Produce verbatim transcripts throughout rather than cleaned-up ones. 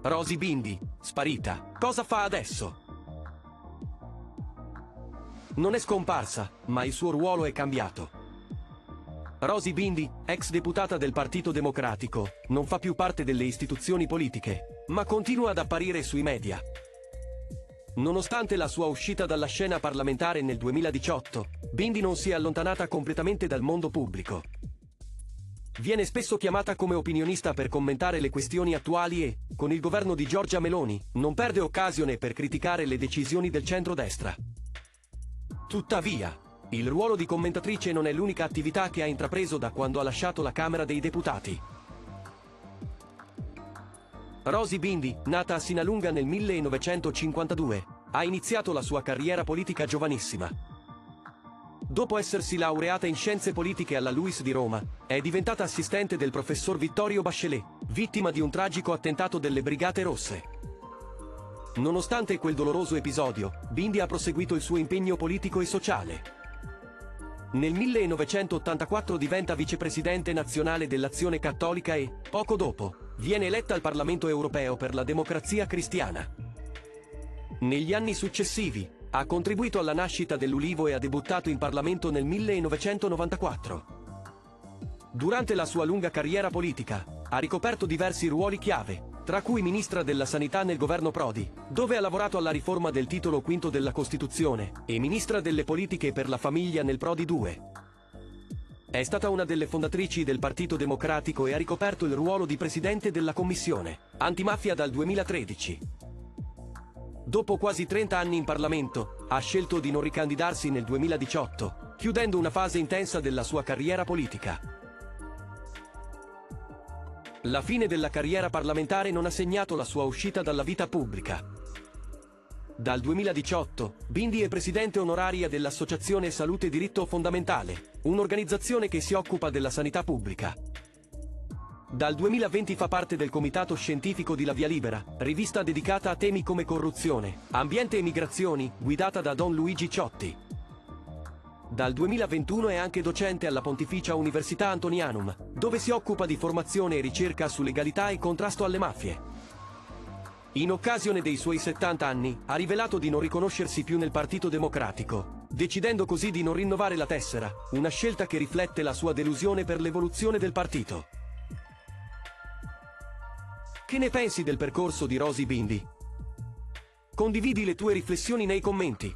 Rosy Bindi, sparita. Cosa fa adesso? Non è scomparsa, ma il suo ruolo è cambiato. Rosy Bindi, ex deputata del Partito Democratico, non fa più parte delle istituzioni politiche, ma continua ad apparire sui media. Nonostante la sua uscita dalla scena parlamentare nel duemiladiciotto, Bindi non si è allontanata completamente dal mondo pubblico. Viene spesso chiamata come opinionista per commentare le questioni attuali e, con il governo di Giorgia Meloni, non perde occasione per criticare le decisioni del centrodestra. Tuttavia, il ruolo di commentatrice non è l'unica attività che ha intrapreso da quando ha lasciato la Camera dei Deputati. Rosy Bindi, nata a Sinalunga nel millenovecentocinquantadue, ha iniziato la sua carriera politica giovanissima. Dopo essersi laureata in scienze politiche alla LUISS di Roma, è diventata assistente del professor Vittorio Bachelet, vittima di un tragico attentato delle Brigate Rosse. Nonostante quel doloroso episodio, Bindi ha proseguito il suo impegno politico e sociale. Nel millenovecentottantaquattro diventa vicepresidente nazionale dell'Azione Cattolica e, poco dopo, viene eletta al Parlamento europeo per la Democrazia Cristiana. Negli anni successivi, ha contribuito alla nascita dell'Ulivo e ha debuttato in Parlamento nel millenovecentonovantaquattro. Durante la sua lunga carriera politica, ha ricoperto diversi ruoli chiave, tra cui Ministra della Sanità nel governo Prodi, dove ha lavorato alla riforma del titolo quinto della Costituzione, e Ministra delle Politiche per la Famiglia nel Prodi due. È stata una delle fondatrici del Partito Democratico e ha ricoperto il ruolo di Presidente della Commissione Antimafia dal duemilatredici. Dopo quasi trenta anni in Parlamento, ha scelto di non ricandidarsi nel duemiladiciotto, chiudendo una fase intensa della sua carriera politica. La fine della carriera parlamentare non ha segnato la sua uscita dalla vita pubblica. Dal duemiladiciotto, Bindi è presidente onoraria dell'Associazione Salute e Diritto Fondamentale, un'organizzazione che si occupa della sanità pubblica. Dal duemilaventi fa parte del Comitato Scientifico di La Via Libera, rivista dedicata a temi come corruzione, ambiente e migrazioni, guidata da Don Luigi Ciotti. Dal duemilaventuno è anche docente alla Pontificia Università Antonianum, dove si occupa di formazione e ricerca su legalità e contrasto alle mafie. In occasione dei suoi settanta anni, ha rivelato di non riconoscersi più nel Partito Democratico, decidendo così di non rinnovare la tessera, una scelta che riflette la sua delusione per l'evoluzione del partito. Che ne pensi del percorso di Rosy Bindi? Condividi le tue riflessioni nei commenti.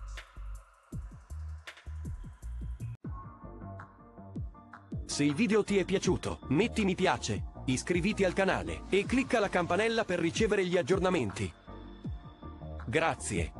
Se il video ti è piaciuto, metti mi piace, iscriviti al canale e clicca la campanella per ricevere gli aggiornamenti. Grazie.